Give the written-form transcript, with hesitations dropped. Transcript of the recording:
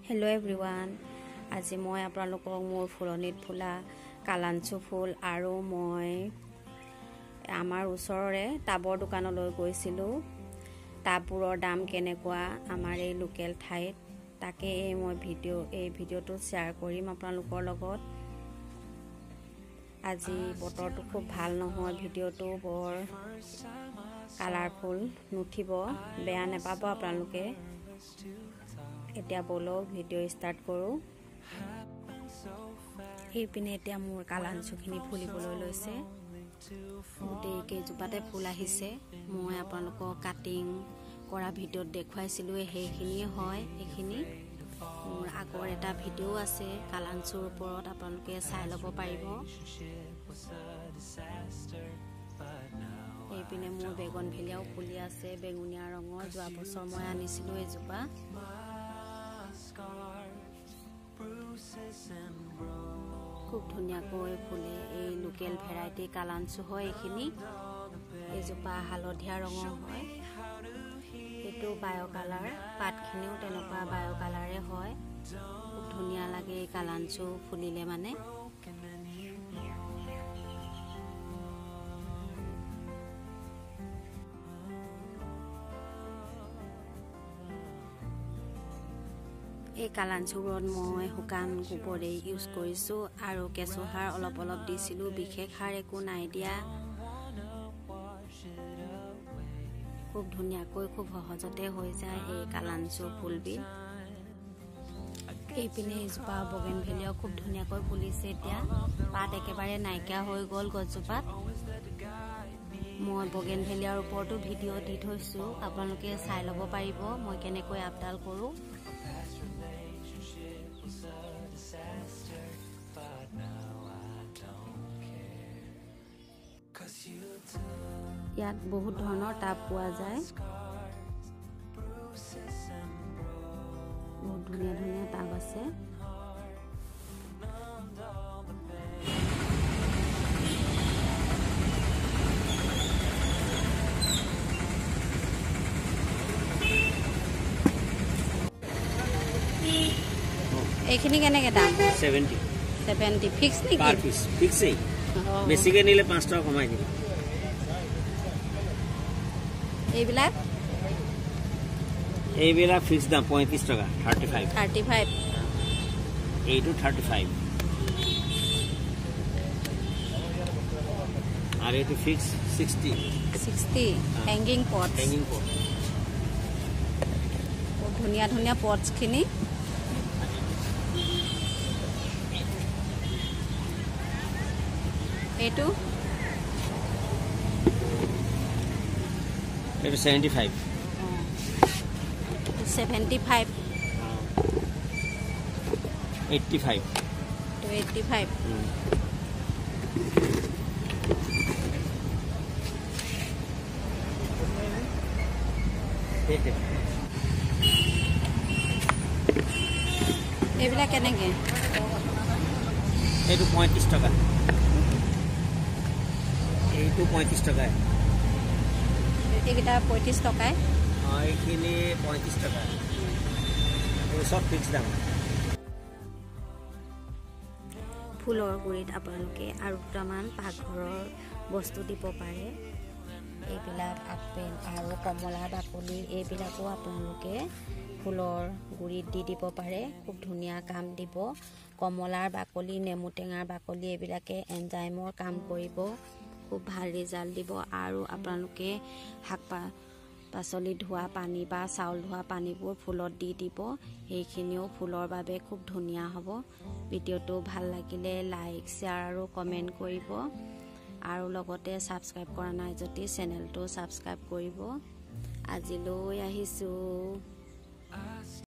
Hello everyone. আজি মই আপোনালোকক মোৰ ফুলনিত ফুলা কালাঞ্চু ফুল আৰু মই আমাৰ ওচৰৰে টাবৰ দোকানলৈ গৈছিলো। টাববোৰৰ দাম কেনেকুৱা আমাৰ এই লোকেল ঠাইত তাকে মই ভিডিঅটো শ্বেয়াৰ কৰিম আপোনালোকৰ লগত। আজি বতৰটো খুব ভাল নহয়, ভিডিঅটো বৰ কালাৰফুল নুঠিব, বেয়া নাপাব আপোনালোকে। এতিয়া বলক ভিডিঅ' ষ্টাৰ্ট কৰোঁ। এইপিনে এতিয়া মোৰ কালাঞ্চুখিনি ফুলিবলৈ লৈছে, গোটেই কেইজোপাতে ফুল আহিছে। মই আপোনালোকক কাটিং কৰা ভিডিঅ'ত দেখুৱাইছিলোঁ, সেইখিনিয়ে হয়। এইখিনি মোৰ আগৰ এটা ভিডিঅ' আছে কালাঞ্চুৰ ওপৰত, আপোনালোকে চাই ল'ব পাৰিব। এইপিনে মোৰ বেগন ভেলিয়াও ফুলি আছে, বেঙুনীয়া ৰঙৰ। যোৱা বছৰ মই আনিছিলোঁ এজোপা। খুব ধুনীয়াকৈ ফুলে, এই লোকেল ভেৰাইটি কালাঞ্চু হয় এইখিনি। এইজোপা হালধীয়া ৰঙৰ হয়, এইটো বায়' কালাৰ, পাতখিনিও তেনেকুৱা বায়' কালাৰে হয়। খুব ধুনীয়া লাগে এই কালাঞ্চু ফুলিলে মানে। এই কালাঞ্চুবোৰত মই শুকান গোবৰ ইউজ কৰিছোঁ আৰু কেঁচু সাৰ অলপ দিছিলোঁ, বিশেষ সাৰ একো নাই দিয়া। খুব ধুনীয়াকৈ খুব সহজতে হৈ যায় এই কালাঞ্চু ফুলবিধ। এইপিনে এজোপা বগেন ভেলিয়াও খুব ধুনীয়াকৈ ফুলিছে। এতিয়া পাত একেবাৰে নাইকিয়া হৈ গ'ল গছজোপাত। মই বগেন ভেলিয়াৰ ওপৰতো ভিডিঅ' দি থৈছোঁ, আপোনালোকে চাই ল'ব পাৰিব মই কেনেকৈ আপডাল কৰোঁ। ইয়াত বহুত ধৰণৰ টাব পোৱা যায়, বহুত ধুনীয়া ধুনীয়া টাব আছে। এইখিনি কেনেকৈ দাম? 70 ফিক্স নেকি? পার পিস ফিক্সই, বেছিকে নিলে 5 টাকা কমাই দিম। এইবিলাক ফিক্স দাম 35 টাকা, 35 এইটো 35 আর এইটো ফিক্স 60 হ্যাঙ্গিং পট। খুব ধুনীয়া ধুনীয়া পটছখিনি। এইটো 75 85 এইবিলাক কেনেকৈ? এইটো 35 টাকা, এইটো 35 টাকায়। এইকেইটা 35 টকায়। এইখিনি 35 টাকা, সব ফিক্স দাম। ফুলৰ গুৰিত আপোনালোকে আৰু দুটামান পাকঘৰৰ বস্তু দিব পাৰে। এইবিলাক আপেল আৰু কমলাৰ বাকলি, এইবিলাকো আপোনালোকে ফুলৰ গুৰিত দি দিব পাৰে, খুব ধুনীয়া কাম দিব। কমলাৰ বাকলি, নেমু টেঙাৰ বাকলি, এইবিলাকে এনজাইমৰ কাম কৰিব, খুব ভাল ৰিজাল্ট দিব। আৰু আপোনালোকে শাক পাচলি ধোৱা পানী বা চাউল ধোৱা পানীবোৰ ফুলত দি দিব, সেইখিনিও ফুলৰ বাবে খুব ধুনীয়া হ'ব। ভিডিঅ'টো ভাল লাগিলে লাইক, শ্বেয়াৰ আৰু কমেণ্ট কৰিব, আৰু লগতে ছাবস্ক্ৰাইব কৰা নাই যদি চেনেলটো ছাবস্ক্ৰাইব কৰিব। আজিলৈ আহিছোঁ।